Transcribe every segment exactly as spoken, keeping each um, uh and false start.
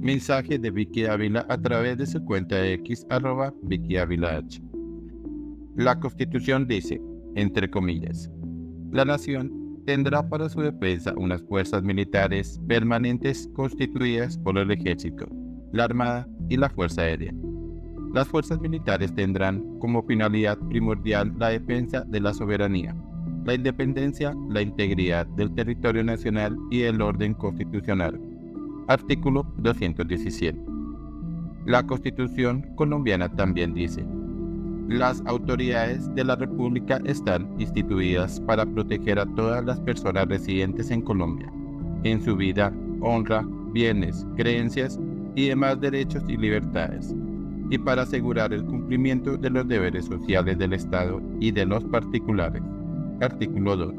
Mensaje de Vicky Ávila a través de su cuenta de X arroba Vicky Ávila H. La Constitución dice, entre comillas, la nación tendrá para su defensa unas fuerzas militares permanentes constituidas por el Ejército, la Armada y la Fuerza Aérea. Las fuerzas militares tendrán como finalidad primordial la defensa de la soberanía, la independencia, la integridad del territorio nacional y el orden constitucional. Artículo doscientos diecisiete. La Constitución colombiana también dice: las autoridades de la República están instituidas para proteger a todas las personas residentes en Colombia, en su vida, honra, bienes, creencias y demás derechos y libertades, y para asegurar el cumplimiento de los deberes sociales del Estado y de los particulares. Artículo dos.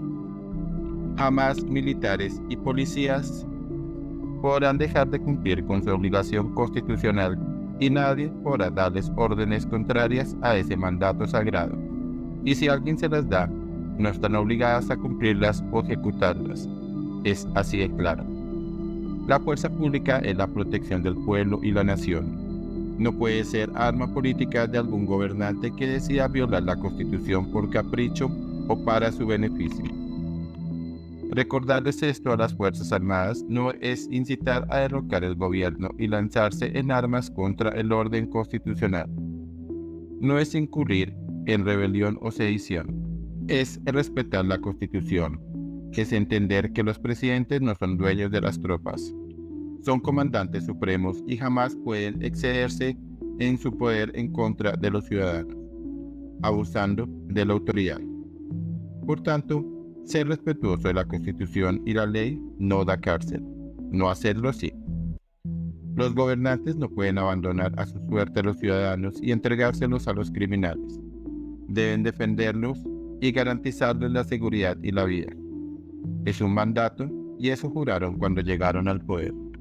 Jamás militares y policías podrán dejar de cumplir con su obligación constitucional y nadie podrá darles órdenes contrarias a ese mandato sagrado. Y si alguien se las da, no están obligadas a cumplirlas o ejecutarlas. Es así de claro. La fuerza pública es la protección del pueblo y la nación. No puede ser arma política de algún gobernante que decida violar la Constitución por capricho o para su beneficio. Recordarles esto a las Fuerzas Armadas no es incitar a derrocar el gobierno y lanzarse en armas contra el orden constitucional. No es incurrir en rebelión o sedición. Es respetar la Constitución. Es entender que los presidentes no son dueños de las tropas. Son comandantes supremos y jamás pueden excederse en su poder en contra de los ciudadanos, abusando de la autoridad. Por tanto, ser respetuoso de la Constitución y la ley no da cárcel. No hacerlo sí. Los gobernantes no pueden abandonar a su suerte a los ciudadanos y entregárselos a los criminales. Deben defenderlos y garantizarles la seguridad y la vida. Es un mandato y eso juraron cuando llegaron al poder.